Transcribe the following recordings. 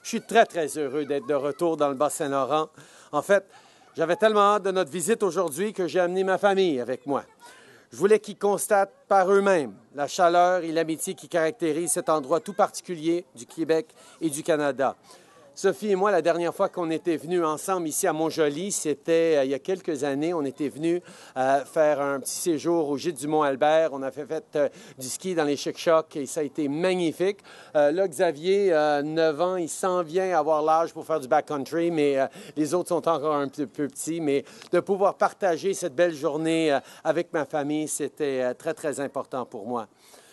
Je suis très, très heureux d'être de retour dans le Bas-Saint-Laurent. En fait, j'avais tellement hâte de notre visite aujourd'hui que j'ai amené ma famille avec moi. Je voulais qu'ils constatent par eux-mêmes la chaleur et l'amitié qui caractérisent cet endroit tout particulier du Québec et du Canada. Sophie et moi, la dernière fois qu'on était venus ensemble ici à Mont-Joli, c'était il y a quelques années. On était venus faire un petit séjour au gîte du Mont-Albert. On a fait du ski dans les chic-chocs et ça a été magnifique. Là, Xavier, 9 ans, il s'en vient avoir l'âge pour faire du backcountry, mais les autres sont encore un petit peu petits. Mais de pouvoir partager cette belle journée avec ma famille, c'était très, très important pour moi.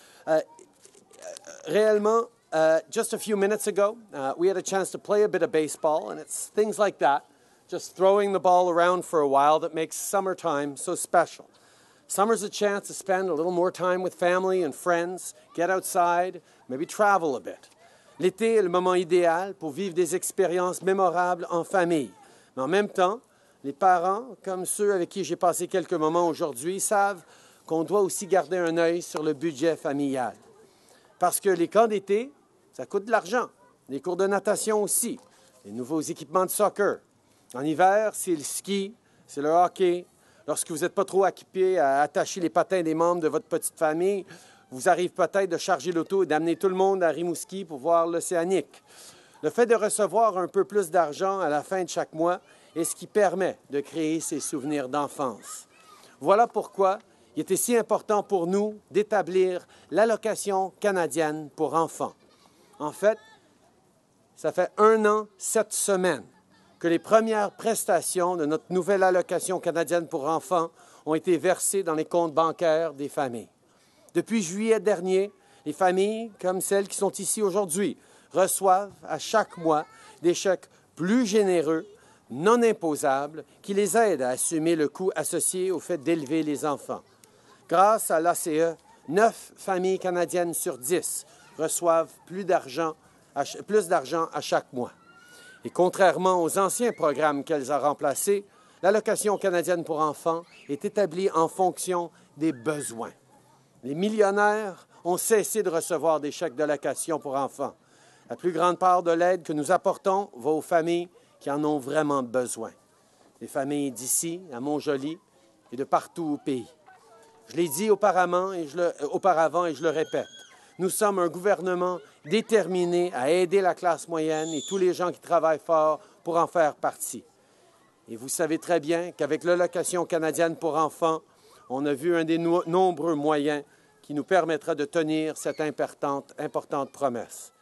Réellement, just a few minutes ago, we had a chance to play a bit of baseball, and it's things like that, just throwing the ball around for a while, that makes summertime so special. Summer's a chance to spend a little more time with family and friends, get outside, maybe travel a bit. L'été est le moment idéal pour vivre des expériences mémorables en famille. Mais en même temps, les parents, comme ceux avec qui j'ai passé quelques moments aujourd'hui, savent qu'on doit aussi garder un œil sur le budget familial. Parce que les camps d'été, ça coûte de l'argent. Les cours de natation aussi. Les nouveaux équipements de soccer. En hiver, c'est le ski, c'est le hockey. Lorsque vous n'êtes pas trop équipé à attacher les patins des membres de votre petite famille, vous arrive peut-être de charger l'auto et d'amener tout le monde à Rimouski pour voir l'Océanique. Le fait de recevoir un peu plus d'argent à la fin de chaque mois est ce qui permet de créer ces souvenirs d'enfance. Voilà pourquoi il était si important pour nous d'établir l'allocation canadienne pour enfants. En fait, ça fait 1 an, 7 semaines que les premières prestations de notre nouvelle allocation canadienne pour enfants ont été versées dans les comptes bancaires des familles. Depuis juillet dernier, les familles, comme celles qui sont ici aujourd'hui, reçoivent à chaque mois des chèques plus généreux, non imposables, qui les aident à assumer le coût associé au fait d'élever les enfants. Grâce à l'ACE, 9 familles canadiennes sur 10 reçoivent plus d'argent à chaque mois. Et contrairement aux anciens programmes qu'elles ont remplacés, l'allocation canadienne pour enfants est établie en fonction des besoins. Les millionnaires ont cessé de recevoir des chèques d'allocation pour enfants. La plus grande part de l'aide que nous apportons va aux familles qui en ont vraiment besoin. Les familles d'ici, à Mont-Joli et de partout au pays. Je l'ai dit auparavant et je le répète. Nous sommes un gouvernement déterminé à aider la classe moyenne et tous les gens qui travaillent fort pour en faire partie. Et vous savez très bien qu'avec l'allocation canadienne pour enfants, on a vu un des nombreux moyens qui nous permettra de tenir cette importante promesse.